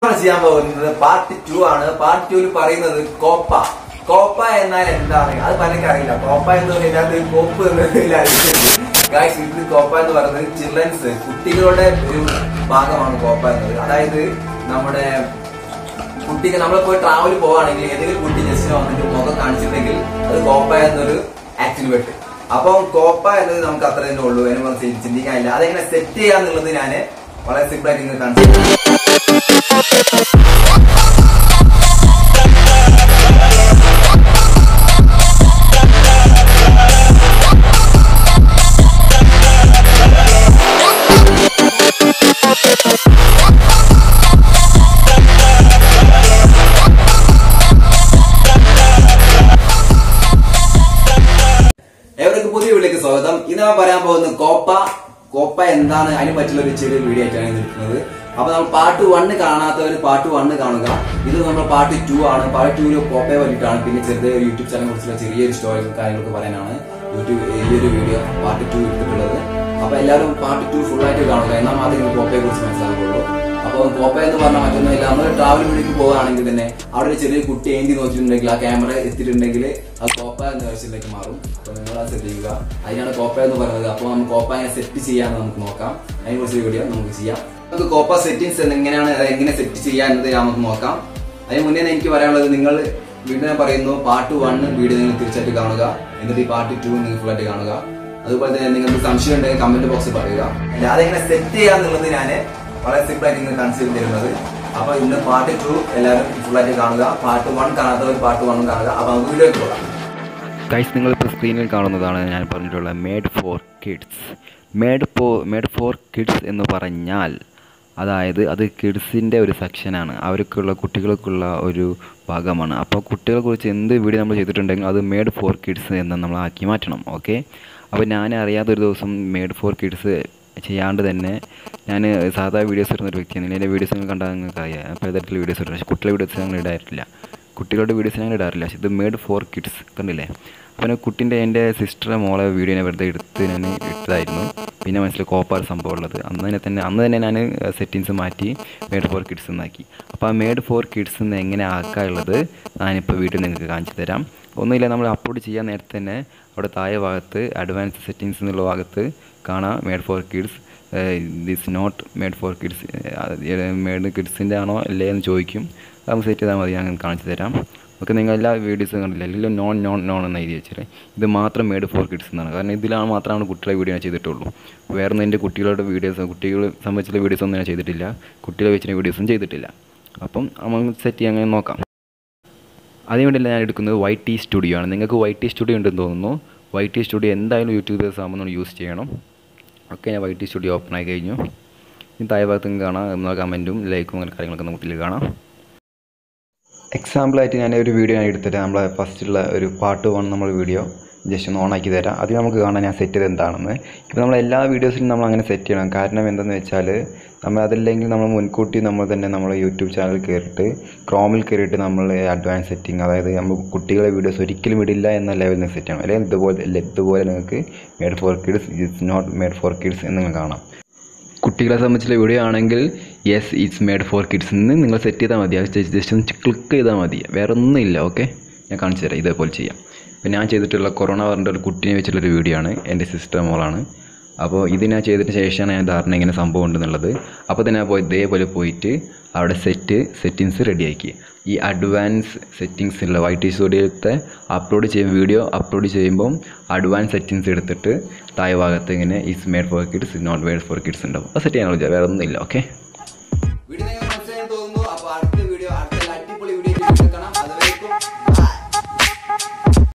ചെയ്യാൻ പോകുന്നത് പാർട്ട് 2 ആണ്. പാർട്ട് 2 പറയുന്നത് കോപ്പ. കോപ്പ എന്നാൽ എന്താണ് അത് പലർക്കും അറിയില്ല. കോപ്പ എന്ന് പറഞ്ഞാൽ കോപ്പ് ഇത് കോപ്പ എന്ന് പറയുന്നത് ചിൽഡ്രൻസ് കുട്ടികളുടെ ഒരു ഭാഗമാണ് കോപ്പ എന്നത്. അതായത് നമ്മുടെ കുട്ടിക്ക് നമ്മളിപ്പോ ട്രാവൽ പോവാണെങ്കിൽ ഏതെങ്കിലും കുട്ടി ജസ്റ്റ് വന്നിട്ട് മുഖം കാണിച്ചിട്ടുണ്ടെങ്കിൽ അത് കോപ്പ എന്നൊരു ആക്ടിൽ പെട്ട്. അപ്പം കോപ്പ എന്നത് നമുക്ക് അത്ര തന്നെ ഉള്ളൂ, അതിനെ ചിന്തിക്കാനില്ല. അതെങ്ങനെ സെറ്റ് ചെയ്യാന്നുള്ളത് ഞാൻ വളരെ സിമ്പിൾ ആയിട്ട് നിങ്ങൾ കാണിച്ചു. എവർക്കും പുതിയ വീട്ടിലേക്ക് സ്വാഗതം. ഇന്ന് ഞാൻ പറയാൻ പോകുന്നത് കോപ്പ എന്താണ് അതിനെ പറ്റിയുള്ള ഒരു ചെറിയ വീഡിയോ ആയിട്ടാണ് നിൽക്കുന്നത്. അപ്പൊ നമ്മൾ പാർട്ട് 1 കാണാത്തവർ പാർട്ട് 1 കാണുക. ഇത് നമ്മൾ പാർട്ട് 2 ആണ്. പാർട്ട് 2 കോപ്പയെ പറ്റിയിട്ടാണ്. പിന്നെ ചെറിയ യൂട്യൂബ് ചാനലിനെ കുറിച്ചുള്ള ചെറിയൊരു സ്റ്റോറി കാര്യങ്ങളൊക്കെ പറയാനാണ് ഈ ഒരു വീഡിയോ പാർട്ട് 2 എടുത്തിട്ടുള്ളത്. അപ്പൊ എല്ലാവരും പാർട്ട് 2 ഫുൾ ആയിട്ട് കാണുക. എന്നാൽ മാത്രമേ കോപ്പയെ കുറിച്ച് മനസ്സിലാക്കുള്ളൂ. അപ്പോൾ കോപ്പ എന്ന് പറഞ്ഞാൽ മറ്റൊന്നുമില്ല, നമ്മൾ ട്രാവൽ വീട്ടിലേക്ക് പോകുകയാണെങ്കിൽ തന്നെ അവിടെ ഒരു ചെറിയ കുട്ടി ഏന്തി നോക്കിയിട്ടുണ്ടെങ്കിൽ ആ ക്യാമറ എത്തിയിട്ടുണ്ടെങ്കിൽ ആ കോപ്പ എന്ന വേർഷനിലേക്ക് മാറും. അപ്പോൾ നിങ്ങൾ അത് ശ്രദ്ധിക്കുക. അതിനാണ് കോപ്പ എന്ന് പറയുന്നത്. അപ്പോൾ നമുക്ക് കോപ്പ എങ്ങനെ സെറ്റ് ചെയ്യാമെന്ന് നമുക്ക് നോക്കാം. അതിനെക്കുറിച്ച് വീഡിയോ നമുക്ക് ചെയ്യാം. നമുക്ക് കോപ്പ സെറ്റിംഗ്സ് എങ്ങനെ സെറ്റ് ചെയ്യാൻ എന്നത് നമുക്ക് നോക്കാം. അതിന് മുന്നേ എനിക്ക് പറയാനുള്ളത്, നിങ്ങൾ വീഡിയോ പറയുന്നു പാർട്ട് 1 വീഡിയോ നിങ്ങൾ തീർച്ചയായിട്ടും കാണുക. എന്നിട്ട് ഈ പാർട്ട് 2 നിങ്ങൾ ഫുൾ ആയിട്ട് കാണുക. അതുപോലെ തന്നെ നിങ്ങൾക്ക് സംശയം ഉണ്ടെങ്കിൽ കമന്റ് ബോക്സിൽ പറയുക. അതെങ്ങനെ സെറ്റ് ചെയ്യാന്നുള്ളത് ഞാൻ വളരെ സിമ്പിൾ ആയിട്ട് നിങ്ങൾ കാണിച്ചു തരുന്നത്. അപ്പൊ ഇന്ന് പാർട്ട് 2 എല്ലാവരും ഫുൾ ആയിട്ട് കാണുക. പാർട്ട് 1 കാണാത്തവർ പാർട്ട് 1 കാണുക. അപ്പൊ നമുക്ക് വീഡിയോ പോകാം. ഗൈസ്, നിങ്ങളിപ്പോൾ സ്ക്രീനിൽ കാണുന്നതാണ് ഞാൻ പറഞ്ഞിട്ടുള്ള made for kids. Made for kids എന്ന് പറഞ്ഞാൽ അതായത് അത് കിഡ്സിൻ്റെ ഒരു സെക്ഷനാണ്. കുട്ടികൾക്കുള്ള ഒരു ഭാഗമാണ്. അപ്പോൾ കുട്ടികളെ കുറിച്ച് എന്ത് വീഡിയോ നമ്മൾ ചെയ്തിട്ടുണ്ടെങ്കിൽ അത് മേഡ് ഫോർ കിഡ്സ് എന്ന് നമ്മൾ ആക്കി മാറ്റണം. ഓക്കെ. അപ്പോൾ ഞാൻ അറിയാത്തൊരു ദിവസം മേഡ് ഫോർ കിഡ്സ് ചെയ്യാണ്ട് തന്നെ ഞാൻ സാധാ വീഡിയോസ് ഇടുന്നൊരു വ്യക്തിയാണ്. എൻ്റെ വീഡിയോസ് നിങ്ങൾ കണ്ടാൽ നിങ്ങൾക്ക് അറിയാം. പലതരത്തിലുള്ള വീഡിയോസ് ഇടും. പക്ഷേ കുട്ടികളുടെ വീഡിയോസ് ഞങ്ങൾ ഇടാറില്ല. ഞങ്ങൾ ഇടാറില്ല. പക്ഷേ ഇത് മേഡ് ഫോർ കിഡ്സ് കണ്ടില്ലേ. അപ്പോൾ എൻ്റെ സിസ്റ്ററെ മോളെ വീഡിയോ ഞാൻ വെറുതെ എടുത്ത് ഞാൻ ഇട്ടതായിരുന്നു. പിന്നെ മനസ്സിൽ കോപ്പാർ സംഭവം ഉള്ളത് അന്ന് തന്നെ ഞാൻ സെറ്റിങ്സ് മാറ്റി മേഡ് ഫോർ കിഡ്സ് എന്നാക്കി. അപ്പോൾ ആ മേഡ് ഫോർ കിഡ്സ് എന്ന് എങ്ങനെ ആക്കാനുള്ളത് ഞാനിപ്പോൾ വീഡിയോ നിങ്ങൾക്ക് കാണിച്ചു തരാം. ഒന്നുമില്ല, നമ്മൾ അപ്ലോഡ് ചെയ്യാൻ നേരത്തെ തന്നെ അവിടെ താഴെ ഭാഗത്ത് അഡ്വാൻസ് സെറ്റിങ്സ് എന്നുള്ള ഭാഗത്ത് കാണാം made for kids. This not made for kids, made കിഡ്സിൻ്റെ ആണോ അല്ലേ എന്ന് ചോദിക്കും. അത് സെറ്റ് ചെയ്താൽ മതി. ഞാൻ കാണിച്ചു തരാം. ഓക്കെ. നിങ്ങൾ എല്ലാ വീഡിയോസും കണ്ടില്ല, എല്ലാം നോൺ എന്ന് എഴുതി വെച്ചാൽ ഇത് മാത്രം മേഡ് ഫോർ കിഡ്സ് എന്നാണ്. കാരണം ഇതിലാണ് മാത്രമാണ് കുട്ടികളുടെ വീഡിയോ ഞാൻ ചെയ്തിട്ടുള്ളൂ. വേറെ ഒന്നും എൻ്റെ കുട്ടികളുടെ കുട്ടികളെ സംബന്ധിച്ചുള്ള വീഡിയോസൊന്നും ഞാൻ ചെയ്തിട്ടില്ല. കുട്ടികളെ വെച്ചിട്ട് വീഡിയോസും ചെയ്തിട്ടില്ല. അപ്പം നമുക്ക് സെറ്റ് ചെയ്യാൻ അങ്ങനെ നോക്കാം. അതിനുവേണ്ടിയല്ല ഞാൻ എടുക്കുന്നത് YT സ്റ്റുഡിയോ ആണ്. നിങ്ങൾക്ക് YT സ്റ്റുഡിയോ ഉണ്ടെന്ന് തോന്നുന്നു. YT സ്റ്റുഡിയോ എന്തായാലും യൂട്യൂബേഴ്സ് ആകുമ്പോൾ നമ്മൾ യൂസ് ചെയ്യണം. ഓക്കെ, ഞാൻ YT സ്റ്റുഡിയോ ഓപ്പൺ ആയി കഴിഞ്ഞു. ഇനി താഴെ ഭാഗത്തും കാണാം നമ്മൾ കമൻറ്റും ലൈക്കും അങ്ങനെ കാര്യങ്ങളൊക്കെ നമുക്ക് കാണാം. എക്സാമ്പിളായിട്ട് ഞാൻ ഒരു വീഡിയോ എടുത്തിട്ട് നമ്മളെ ഫസ്റ്റുള്ള ഒരു പാർട്ട് 1 നമ്മൾ വീഡിയോ ജസ്റ്റ് ഒന്ന് ഓണാക്കി തരാം. അത് നമുക്ക് കാണാൻ ഞാൻ സെറ്റ് ചെയ്ത് എന്താണെന്ന്. ഇപ്പോൾ നമ്മൾ എല്ലാ വീഡിയോസിലും നമ്മൾ അങ്ങനെ സെറ്റ് ചെയ്യണം. കാരണം എന്തെന്ന് വെച്ചാൽ അതല്ലെങ്കിൽ നമ്മൾ മുൻകൂട്ടി നമ്മൾ യൂട്യൂബ് ചാനൽ കയറിയിട്ട് ക്രോമിൽ കയറിയിട്ട് നമ്മൾ അഡ്വാൻസ് സെറ്റിംഗ്, അതായത് നമ്മൾ കുട്ടികളെ വീഡിയോസ് ഒരിക്കലും ഇടില്ല എന്ന ലെവലിൽ സെറ്റ് ചെയ്യണം. അല്ലെങ്കിൽ ഇതുപോലെ നിങ്ങൾക്ക് made for kids, it's not made for kids എന്ന് നിങ്ങൾ കാണാം. കുട്ടികളെ സംബന്ധിച്ചുള്ള വീഡിയോ ആണെങ്കിൽ yes it's made for kids എന്ന് നിങ്ങൾ സെറ്റ് ചെയ്താൽ മതി. ജസ്റ്റ് ഒന്ന് ക്ലിക്ക് ചെയ്താൽ മതി, വേറെ ഒന്നുമില്ല. ഓക്കെ, ഞാൻ കാണിച്ചു തരാം. ഇതേപോലെ ചെയ്യാം. അപ്പോൾ ഞാൻ ചെയ്തിട്ടുള്ള കൊറോണ പറഞ്ഞ ഒരു കുട്ടീനെ വെച്ചിട്ടുള്ളൊരു വീഡിയോ ആണ്. എൻ്റെ സിസ്റ്റർ മോളാണ്. അപ്പോൾ ഇത് ഞാൻ ചെയ്തതിന് ശേഷമാണ് ഞാൻ ധാരണ ഇങ്ങനെ സംഭവം ഉണ്ടെന്നുള്ളത്. അപ്പോൾ തന്നെ ഇതേപോലെ പോയിട്ട് അവിടെ സെറ്റിങ്സ് റെഡിയാക്കി. ഈ അഡ്വാൻസ് സെറ്റിങ്സ് ഉള്ള YT സ്റ്റുഡിയോത്തെ വീഡിയോ അപ്ലോഡ് ചെയ്യുമ്പം അഡ്വാൻസ് സെറ്റിങ്സ് എടുത്തിട്ട് താഴെ ഭാഗത്ത് ഇങ്ങനെ is made for kids, not made for kids ഉണ്ടാവും. അത് സെറ്റ് ചെയ്യാനുള്ള വേറെ ഒന്നുമില്ല. ഓക്കെ.